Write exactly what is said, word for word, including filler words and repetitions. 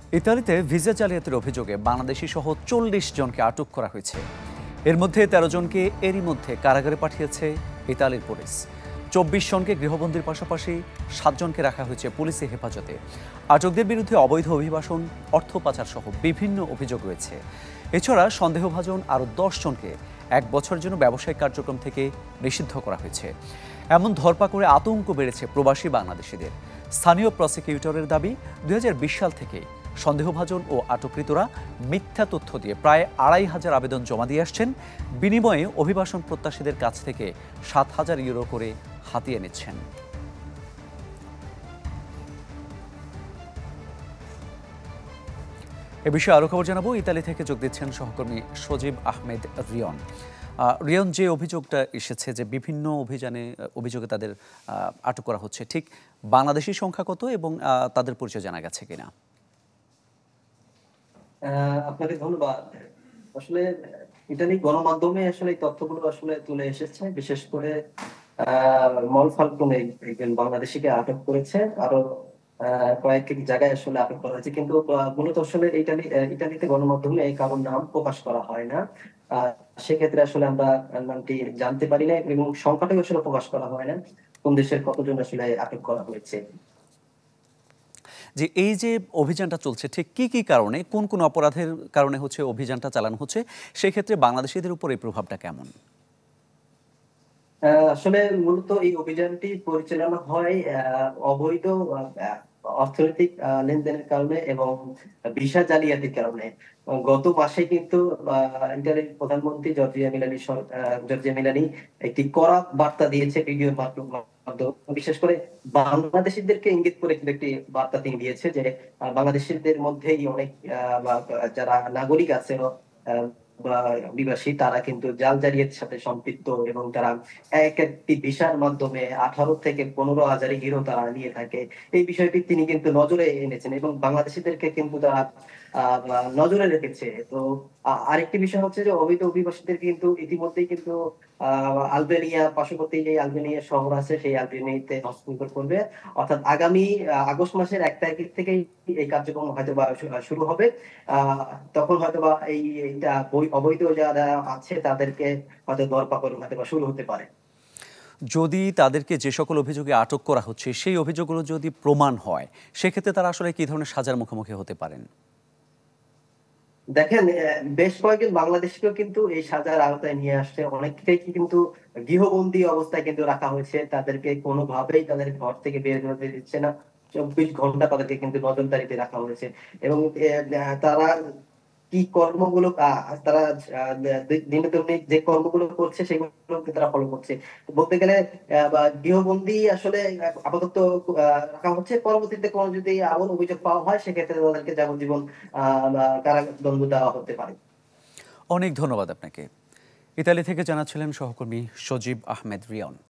ইতালিতে ভিসা জালিয়াতির অভিযোগে বাংলাদেশি সহ চল্লিশ জনকে আটক করা হয়েছে। এর মধ্যে তেরো জনকে এরই মধ্যে কারাগারে পাঠিয়েছে ইতালির পুলিশ। চব্বিশ জনকে গৃহবন্দীর পাশাপাশি সাতজনকে রাখা হয়েছে পুলিশের হেফাজতে। আটকদের বিরুদ্ধে অবৈধ অভিবাসন, অর্থ পাচার সহ বিভিন্ন অভিযোগ রয়েছে। এছাড়া সন্দেহভাজন আরও দশ জনকে এক বছরের জন্য ব্যবসায়িক কার্যক্রম থেকে নিষিদ্ধ করা হয়েছে। এমন ধরপাকড়ে আতঙ্ক বেড়েছে প্রবাসী বাংলাদেশিদের। স্থানীয় প্রসিকিউটরের দাবি, দুই হাজার বিশ সাল থেকে সন্দেহভাজন ও আটককৃতরা মিথ্যা তথ্য দিয়ে প্রায় আড়াই হাজার আবেদন জমা দিয়ে আসছেন। বিনিময়ে অভিবাসন প্রত্যাশীদের কাছ থেকে সাত হাজার ইউরো করে হাতিয়ে নিচ্ছেন। এ বিষয়ে আরও খবর জানাবো। ইতালি থেকে যোগ দিচ্ছেন সহকর্মী সজীব আহমেদ রিয়ন। রিয়ন, যে অভিযোগটা এসেছে যে বিভিন্ন অভিযানে অভিযোগে তাদের আটক করা হচ্ছে, ঠিক বাংলাদেশি সংখ্যা কত এবং তাদের পরিচয় জানা গেছে কিনা? আপনাকে ধন্যবাদ। আসলে ইতালি গণমাধ্যমে আসলে এই তথ্যগুলো আসলে তুলে এসেছে। বিশেষ করে মল ফাল্কনে একজন বাংলাদেশিকে আটক করেছে, আরো কয়েক জায়গায় আসলে আটক করা হয়েছে। কিন্তু মূলত আসলে ইতালি ইতালিতে গণমাধ্যমে এই কারোর নাম প্রকাশ করা হয় না। সেক্ষেত্রে আসলে আমরা নামটি জানতে পারি না এবং সংখ্যাটাও আসলে প্রকাশ করা হয় না কোন দেশের কতজন আসলে আটক করা হয়েছে। যে এই যে অভিযানটা চলছে, ঠিক কি কি কারণে, কোন কোন অপরাধের কারণে হচ্ছে অভিযানটা চালানো হচ্ছে, সেক্ষেত্রে বাংলাদেশিদের উপর এই প্রভাবটা কেমন? আসলে মূলত এই অভিযানটি পরিচালনা হয় অবৈধ অর্থনৈতিক লেনদেনের কারণে এবং ভিসা জালিয়াতির কারণে। গত মাসে কিন্তু ইতালির প্রধানমন্ত্রী জর্জিয়া মেলোনি জর্জিয়া মেলোনি একটি কড়া বার্তা দিয়েছে ভিডিওর মাধ্যমে। বিশেষ করে বাংলাদেশিদেরকে ইঙ্গিত করে কিন্তু একটি বার্তা তিনি দিয়েছে যে বাংলাদেশিদের মধ্যেই অনেক যারা নাগরিক আছে বা অভিবাসী, তারা কিন্তু জাল জালিয়াতির সাথে সম্পৃক্ত এবং তারা এক একটি ভিসার মাধ্যমে আঠারো থেকে পনেরো হাজার ইউরো তারা নিয়ে থাকে। এই বিষয়টি তিনি কিন্তু নজরে এনেছেন এবং বাংলাদেশিদেরকে কিন্তু তারা নজরে রেখেছে। তো আরেকটি বিষয় হচ্ছে যে অবৈধ অভিবাসীদের কিন্তু ইতিমধ্যেই কিন্তু আহ আলবেনিয়া পার্শ্ববর্তী যে আলবেনিয়া শহর আছে সেই আলবেনিয়াতে হস্তান্তর করবে। অর্থাৎ আগামী আগস্ট মাসের এক তারিখ থেকেই এই কার্যক্রম হয়তো বা শুরু হবে। আহ তখন হয়তো বা এই এইটা অবৈধ যারা আছে তাদেরকে হয়তো ধরপাকড় হয়তো বা শুরু হতে পারে। যদি তাদেরকে যে সকল অভিযোগে আটক করা হচ্ছে সেই অভিযোগগুলো যদি প্রমাণ হয়, সেক্ষেত্রে তারা আসলে কি ধরনের সাজার মুখোমুখি হতে পারেন? দেখেন, বেশ কয়েকজন বাংলাদেশিকেও কিন্তু এই সাজার আওতায় নিয়ে আসছে। অনেককেই কিন্তু গৃহবন্দী অবস্থায় কিন্তু রাখা হয়েছে। তাদেরকে কোনোভাবেই তাদের ঘর থেকে বের হতে দিচ্ছে না। চব্বিশ ঘন্টা তাদেরকে কিন্তু নজরদারিতে রাখা হয়েছে এবং তারা কি কর্মগুলো তারা দিনদৈনিক যে কর্মগুলো করছে সেগুলো তারা ফলো করছে। বলতে গেলে গৃহবন্দী আসলে আপাতত রাখা হচ্ছে। পরবর্তীতে কোনো যদি এমন অভিযোগ পাওয়া হয় সেক্ষেত্রে তাদেরকে যাবজ্জীবন আহ কারাদণ্ড দেওয়া হতে পারে। অনেক ধন্যবাদ আপনাকে। ইতালি থেকে জানাচ্ছিলেন সহকর্মী সজীব আহমেদ রিয়ন।